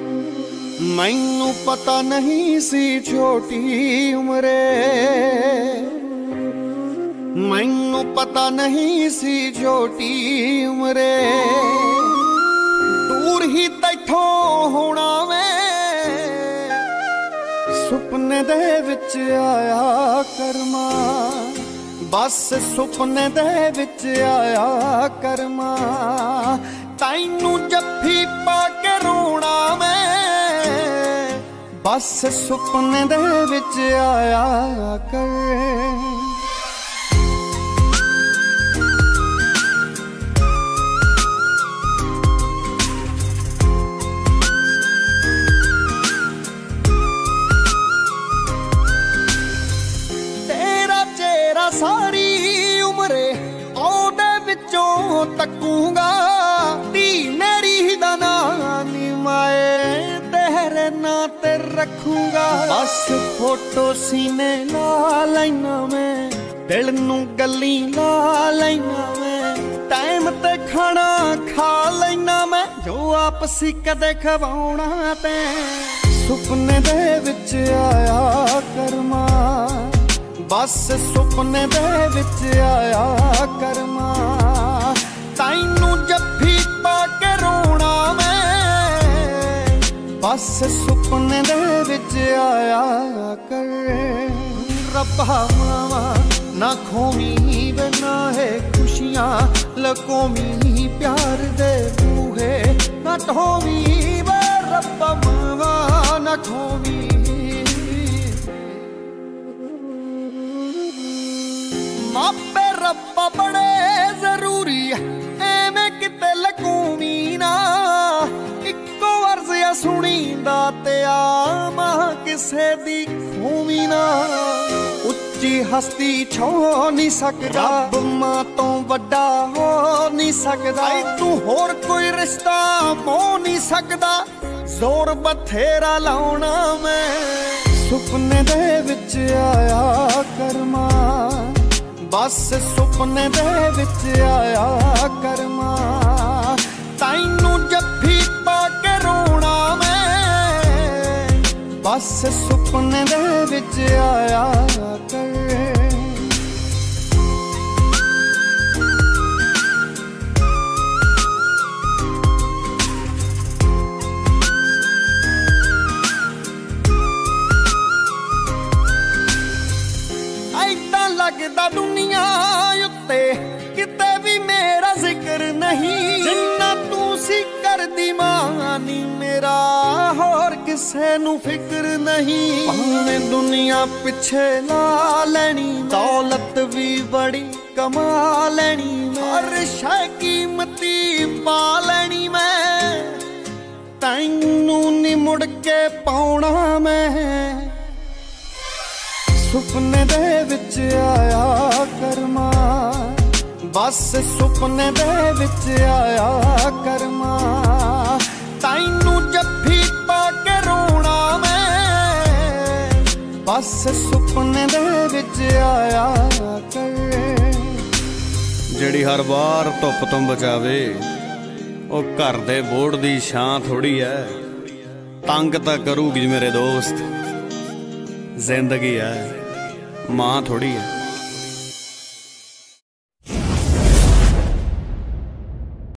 मैनू पता नहीं सी छोटी उम्रे, मैनू पता नहीं सी छोटी उम्रे, दूर ही तैथों होना मैं सुपने दे विच आया करमा, बस सुपने दे विच आया करमा, तैनू जफ्फी पा के रोना मैं बस सुपने दे विच आया कर। तेरा चेहरा सारी उम्रे ओदे विचों तकूंगा, धी मेरी दा नाम नी माए तेरे नां ते रखूंगा, बस फोटो सीने ला लैना मैं, दिल नू गल्ली ला लैना मैं, टाइम ते खाना खा लैना मैं, जो आपसी कदे खवाउणा ते सुपने दे विच आया करमा, बस सुपने दे विच आया करमा, तैनू जफ्फी पा के रोना मैं बस सुपने दे विच आया कर। रब्बा मावा ना खोमी वे ना है खुशियां लकोमी, प्यार दे बूहे ना ढोवी वे रब्बा मावा ना खोमी, मापे रब्बा बड़े जरूरी एवें किते लकूमी ना, इक्को अर्ज या सुनींदा ते आमा किसे दी खूमी ना, उच्ची हस्ती छो नहीं सकदा, रब मां तो वड्डा हो नहीं सकदा, तू होर कोई रिश्ता मो नहीं सकदा, जोर बथेरा लाउणा मैं सुपने दे विच आया करमा, बस सुपने दे विच आया करमा, तैनू जफ्फी पा के रोना मैं बस सुपने दे विच आया कर। ऐदां लगदा दुनिया उत्ते किते भी मेरा जिक्र नहीं, जिन्ना तू सी करदी मानी मेरा होर किसे नू फिक्र नहीं, भावें दुनिया पिछे ला लैनी, दौलत भी बड़ी कमा लैनी, हर शै कीमती पा लैनी मैं, तैनू नी मुड़ के पाउणा मैं सुपने दे विच आया करमा, बस सुपने दे विच आया करमा, तैनू जफ्फी पा के रोना मैं बस सुपने दे विच आया कर। ਜਿਹੜੀ हर बार धुप तो बचावे ओ घर दे बोर्ड दी छां थोड़ी है, तंग तां करूगी मेरे दोस्त जिंदगी है मां थोड़ी है।